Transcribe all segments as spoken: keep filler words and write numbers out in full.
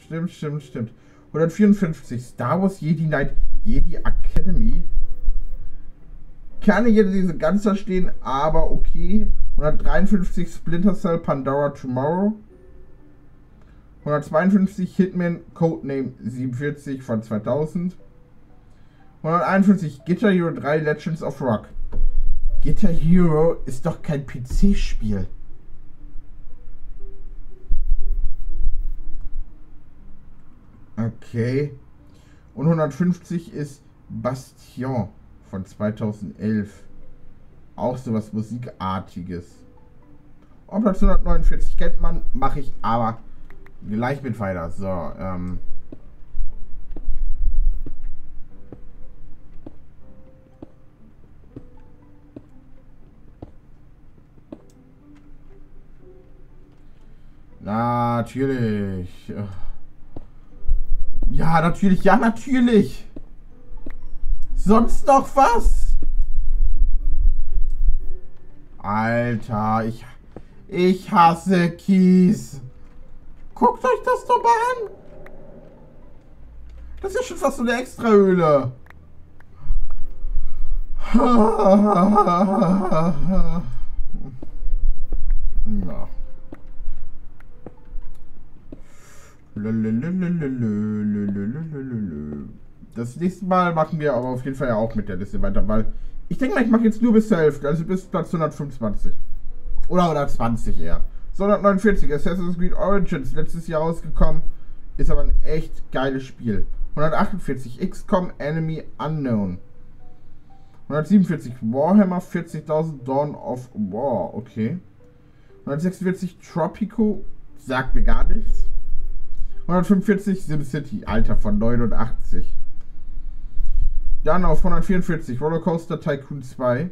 Stimmt, stimmt, stimmt. hundertvierundfünfzig Star Wars Jedi Knight Jedi Academy. Kann nicht hinter diese ganze stehen, aber okay. hundertdreiundfünfzig Splinter Cell Pandora Tomorrow. hundertzweiundfünfzig Hitman Codename siebenundvierzig von zweitausend. hunderteinundfünfzig Guitar Hero drei Legends of Rock. Guitar Hero ist doch kein P C-Spiel. Okay. Und hundertfünfzig ist Bastion von zweitausendelf. Auch sowas Musikartiges. Und Platz hundertneunundvierzig kennt man, mache ich aber gleich mit weiter. So, ähm. Natürlich. Ja, natürlich, ja, natürlich. Sonst noch was? Alter, ich, ich hasse Kies. Guckt euch das doch mal an. Das ist ja schon fast so eine Extrahöhle. Ja. Das nächste Mal machen wir aber auf jeden Fall ja auch mit der Liste weiter, weil ich denke mal, ich mache jetzt nur bis zur Hälfte, also bis Platz hundertfünfundzwanzig. Oder hundertzwanzig eher. So, hundertneunundvierzig, Assassin's Creed Origins, letztes Jahr rausgekommen, ist aber ein echt geiles Spiel. hundertachtundvierzig, X COM Enemy Unknown. hundertsiebenundvierzig, Warhammer vierzigtausend Dawn of War, okay. hundertsechsundvierzig, Tropico, sagt mir gar nichts. hundertfünfundvierzig, SimCity, Alter, von neunundachtzig. Dann auf hundertvierundvierzig, Rollercoaster Tycoon zwei.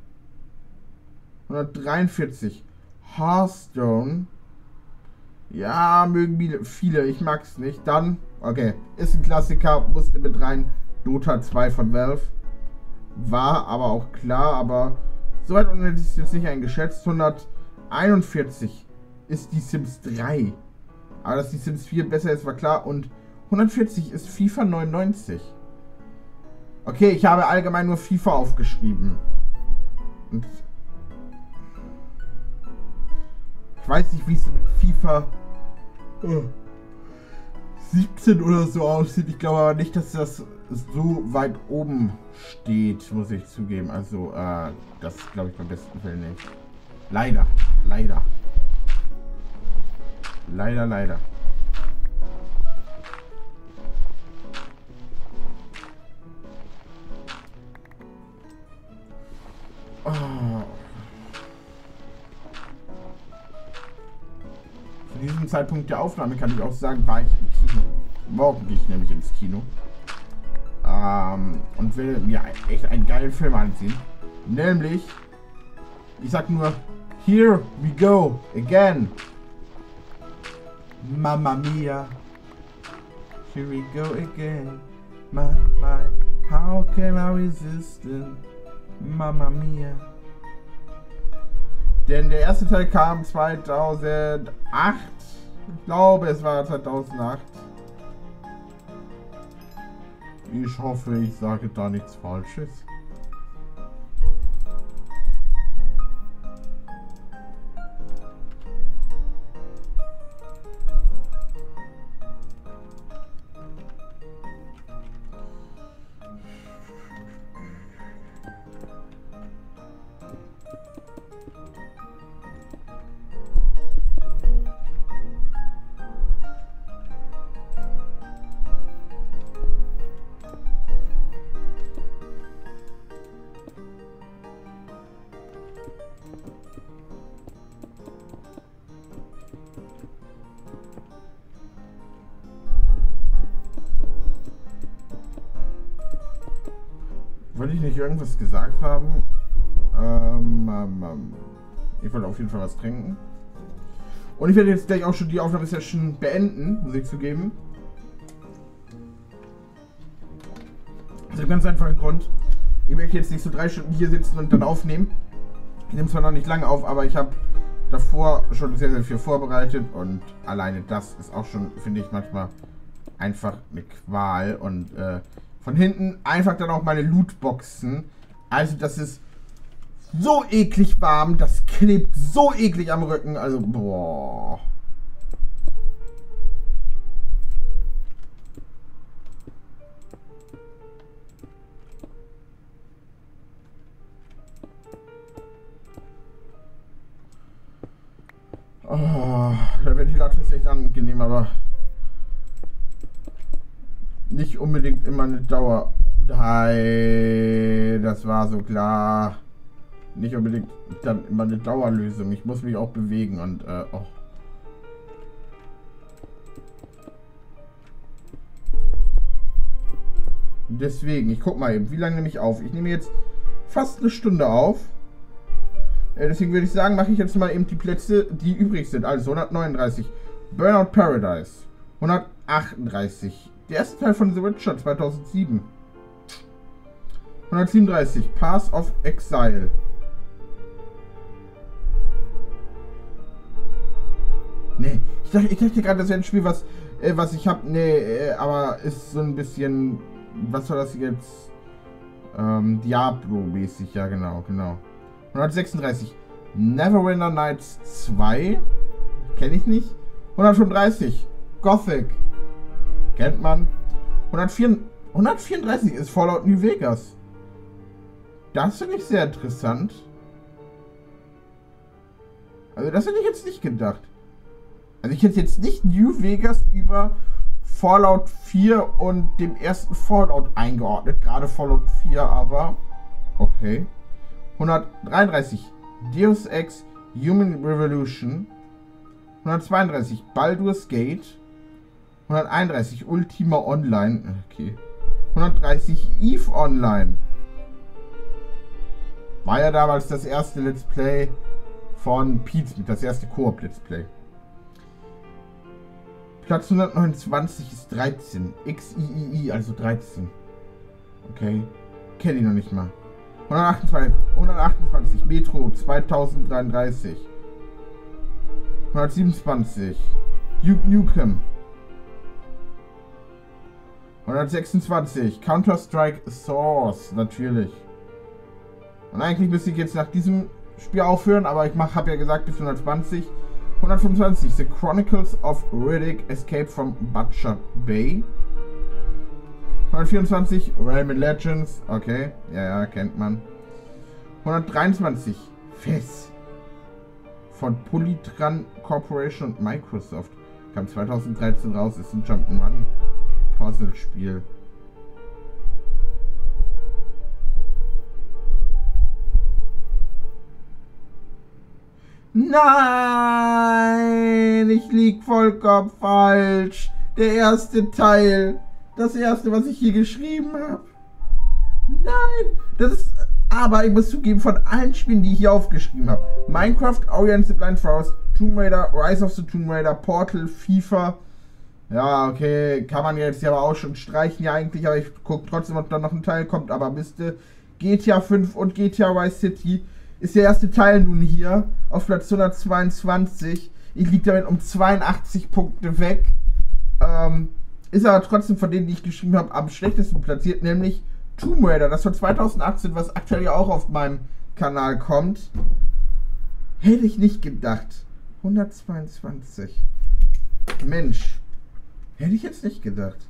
hundertdreiundvierzig, Hearthstone. Ja, mögen viele, ich mag's nicht. Dann, okay, ist ein Klassiker, musste mit rein. Dota zwei von Valve. War aber auch klar, aber soweit unten hätte ich es jetzt nicht eingeschätzt. hunderteinundvierzig ist die Sims drei. Aber dass die Sims vier besser ist, war klar. Und hundertvierzig ist FIFA neunundneunzig. Okay, ich habe allgemein nur FIFA aufgeschrieben. Und ich weiß nicht, wie es mit FIFA oh, siebzehn oder so aussieht. Ich glaube aber nicht, dass das so weit oben steht, muss ich zugeben. Also, äh, das glaube ich beim besten Fall nicht. Leider, leider. Leider, leider. Oh. Zu diesem Zeitpunkt der Aufnahme kann ich auch sagen, war ich im Kino. Morgen gehe ich nämlich ins Kino. Ähm, und will mir echt einen geilen Film ansehen. Nämlich, ich sag nur, Here we go again. Mamma mia. Here we go again. My, my, how can I resist it? Mamma mia. Denn der erste Teil kam zweitausendacht. Ich glaube, es war zweitausendacht. Ich hoffe, ich sage da nichts Falsches. Wollte ich nicht irgendwas gesagt haben? Ähm, ähm, ähm, ich wollte auf jeden Fall was trinken. Und ich werde jetzt gleich auch schon die Aufnahmesession beenden, muss ich zugeben. Aus dem ganz einfachen Grund. Ich möchte jetzt nicht so drei Stunden hier sitzen und dann aufnehmen. Ich nehme zwar noch nicht lange auf, aber ich habe davor schon sehr, sehr viel vorbereitet und alleine das ist auch schon, finde ich, manchmal einfach eine Qual. Und äh, von hinten einfach dann auch meine Lootboxen. Also das ist so eklig warm, das klebt so eklig am Rücken, also boah. Oh, der Ventilator ist echt angenehm, aber nicht unbedingt immer eine Dauer. Nein, das war so klar. Nicht unbedingt dann immer eine Dauerlösung. Ich muss mich auch bewegen und äh, oh. Deswegen, ich guck mal eben, wie lange nehme ich auf? Ich nehme jetzt fast eine Stunde auf. Äh, deswegen würde ich sagen, mache ich jetzt mal eben die Plätze, die übrig sind. Also hundertneununddreißig. Burnout Paradise. hundertachtunddreißig. Der erste Teil von The Witcher zweitausendsieben. hundertsiebenunddreißig. Path of Exile. Nee, ich dachte, ich dachte gerade, das wäre ein Spiel, was, äh, was ich habe. Nee, äh, aber ist so ein bisschen. Was war das jetzt? Ähm, Diablo-mäßig, ja, genau, genau. hundertsechsunddreißig. Neverwinter Nights zwei. Kenne ich nicht. hundertfünfunddreißig. Gothic. Kennt man. hundertvierunddreißig ist Fallout New Vegas. Das finde ich sehr interessant. Also, das hätte ich jetzt nicht gedacht. Also ich hätte jetzt nicht New Vegas über Fallout vier und dem ersten Fallout eingeordnet. Gerade Fallout vier, aber okay. hundertdreiunddreißig. Deus Ex Human Revolution. hundertzweiunddreißig. Baldur's Gate. hunderteinunddreißig. Ultima Online. Okay. hundertdreißig. EVE Online. War ja damals das erste Let's Play von Pete mit das erste Koop Let's Play. Platz hundertneunundzwanzig ist dreizehn. X I I I, also dreizehn. Okay. Kenne ich noch nicht mal. hundertachtundzwanzig. hundertachtundzwanzig. Metro zweitausenddreiunddreißig. hundertsiebenundzwanzig. Duke Nukem. hundertsechsundzwanzig. Counter-Strike Source. Natürlich. Und eigentlich müsste ich jetzt nach diesem Spiel aufhören, aber ich habe ja gesagt bis hundertzwanzig. hundertfünfundzwanzig. The Chronicles of Riddick Escape from Butcher Bay. hundertvierundzwanzig. Rayman Legends. Okay. Ja, ja, kennt man. hundertdreiundzwanzig. F E S. Von Polytran Corporation und Microsoft. Kam zweitausenddreizehn raus. Ist ein Jump'n'Run Puzzle-Spiel. Nein, ich lieg vollkommen falsch. Der erste Teil. Das erste, was ich hier geschrieben habe. Nein, das ist... Aber ich muss zugeben, von allen Spielen, die ich hier aufgeschrieben habe. Minecraft, Ori and the Blind Forest, Tomb Raider, Rise of the Tomb Raider, Portal, FIFA. Ja, okay, kann man jetzt ja aber auch schon streichen ja eigentlich, aber ich gucke trotzdem, ob da noch ein Teil kommt. Aber müsste G T A fünf und G T A Vice City... Ist der erste Teil nun hier auf Platz hundertzweiundzwanzig. Ich liege damit um zweiundachtzig Punkte weg. Ähm, ist aber trotzdem von denen, die ich geschrieben habe, am schlechtesten platziert, nämlich Tomb Raider, das von zweitausendachtzehn, was aktuell ja auch auf meinem Kanal kommt. Hätte ich nicht gedacht. hundertzweiundzwanzig. Mensch. Hätte ich jetzt nicht gedacht.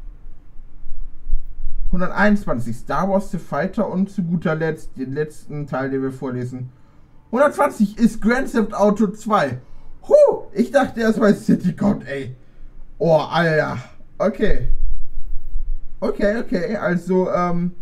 hunderteinundzwanzig. Star Wars The Fighter und zu guter Letzt den letzten Teil, den wir vorlesen. hundertzwanzig ist Grand Theft Auto zwei. Huh, ich dachte erst mal City kommt, ey. Oh, Alter. Okay. Okay, okay, also, ähm...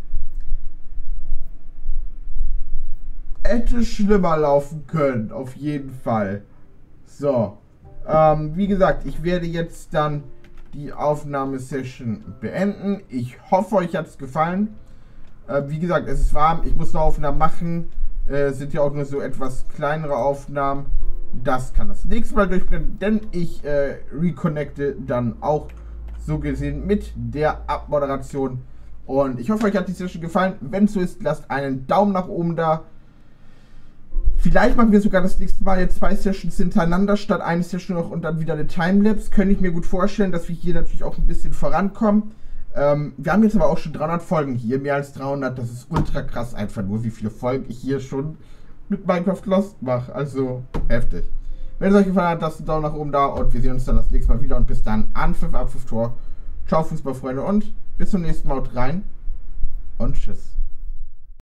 hätte schlimmer laufen können, auf jeden Fall. So. Ähm, wie gesagt, ich werde jetzt dann die Aufnahmesession beenden. Ich hoffe, euch hat es gefallen. Äh, wie gesagt, es ist warm. Ich muss noch Aufnahmen machen. Äh, sind ja auch nur so etwas kleinere Aufnahmen. Das kann das nächste Mal durchbrennen, denn ich äh, reconnecte dann auch so gesehen mit der Abmoderation. Und ich hoffe, euch hat die Session gefallen. Wenn es so ist, lasst einen Daumen nach oben da. Vielleicht machen wir sogar das nächste Mal jetzt zwei Sessions hintereinander statt eine Session noch und dann wieder eine Timelapse. Könnte ich mir gut vorstellen, dass wir hier natürlich auch ein bisschen vorankommen. Ähm, wir haben jetzt aber auch schon dreihundert Folgen hier, mehr als dreihundert. Das ist ultra krass einfach nur, wie viele Folgen ich hier schon mit Minecraft Lost mache. Also heftig. Wenn es euch gefallen hat, lasst einen Daumen nach oben da und wir sehen uns dann das nächste Mal wieder. Und bis dann, Anpfiff, Abpfiff, Tor. Ciao Fußballfreunde und bis zum nächsten Mal. Haut rein und tschüss.